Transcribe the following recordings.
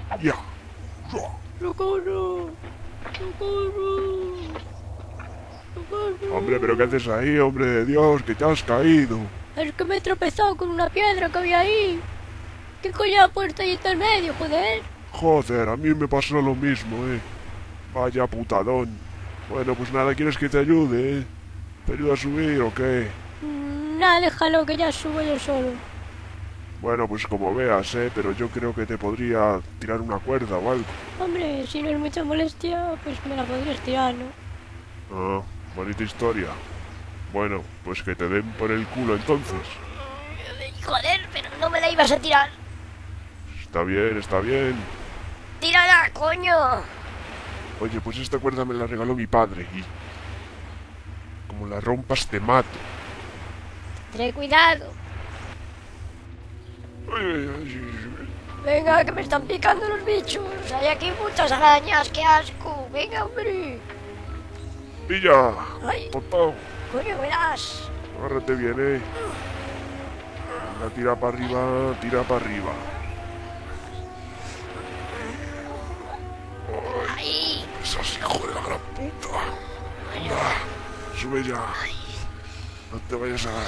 Ya. Ruah. ¡Socorro! ¡Socorro! ¡Socorro! Hombre, pero ¿qué haces ahí, hombre de Dios? Que te has caído. Es que me he tropezado con una piedra que había ahí. ¿Qué coño ha puesto ahí en el medio, joder? Joder, a mí me pasó lo mismo, Vaya putadón. Bueno, pues nada, ¿quieres que te ayude, ¿Te ayuda a subir o qué? Nada, déjalo que ya subo yo solo. Bueno, pues como veas, pero yo creo que te podría tirar una cuerda o algo. Hombre, si no es mucha molestia, pues me la podrías tirar, ¿no? Ah, bonita historia. Bueno, pues que te den por el culo entonces. Joder, pero no me la ibas a tirar. Está bien, está bien. ¡Tírala, coño! Oye, pues esta cuerda me la regaló mi padre y como la rompas te mato. Ten cuidado. Ay, ay, ay. Venga, que me están picando los bichos. Hay aquí muchas arañas, qué asco. Venga, hombre. ¡Pilla! Ay, ¡Tonto! coño, me das. Agárrate bien, Venga, tira para arriba, tira para arriba. Ay, Esas hijo de la gran puta. Venga, sube ya. No te vayas a...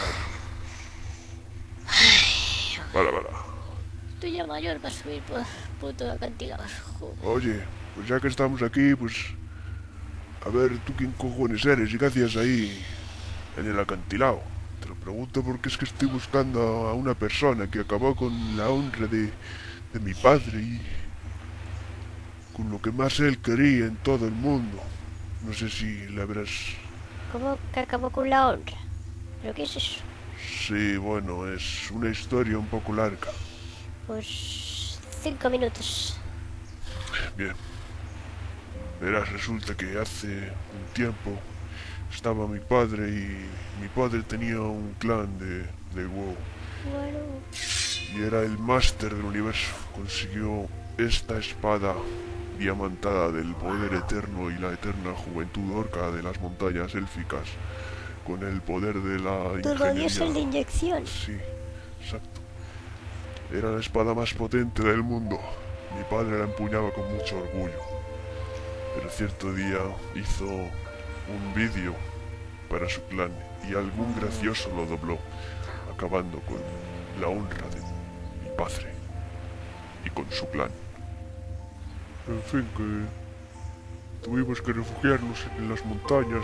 Para. estoy ya mayor para subir por puto acantilado. Joder. Oye, pues ya que estamos aquí, pues... A ver, ¿tú quién cojones eres y qué hacías ahí en el acantilado? Te lo pregunto porque es que estoy buscando a una persona que acabó con la honra de mi padre y con lo que más él quería en todo el mundo. No sé si la habrás... ¿Cómo que acabó con la honra? ¿Pero qué es eso? Sí, bueno, es una historia un poco larga. Pues 5 minutos. Bien, verás, resulta que hace un tiempo estaba mi padre y mi padre tenía un clan de WoW Bueno, y era el máster del universo. Consiguió esta espada diamantada del poder eterno y la eterna juventud orca de las montañas élficas con el poder de la todavía es el de ingeniería. inyección. Sí, exacto. Era la espada más potente del mundo. Mi padre la empuñaba con mucho orgullo. Pero cierto día hizo un vídeo para su clan y algún gracioso lo dobló, acabando con la honra de mi padre y con su clan. En fin, que tuvimos que refugiarnos en las montañas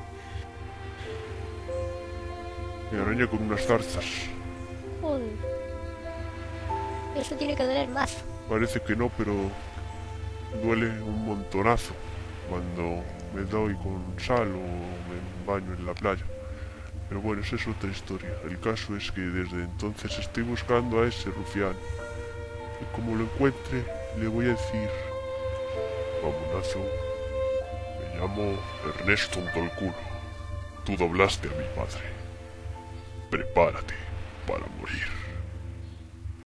y me arañé con unas zarzas. Joder. Eso tiene que doler más. Parece que no, pero duele un montonazo cuando me doy con sal o me baño en la playa. Pero bueno, esa es otra historia. El caso es que desde entonces estoy buscando a ese rufián. Y como lo encuentre, le voy a decir... Vamonazo, me llamo Ernesto Ndolculo. Tú doblaste a mi padre. Prepárate para morir.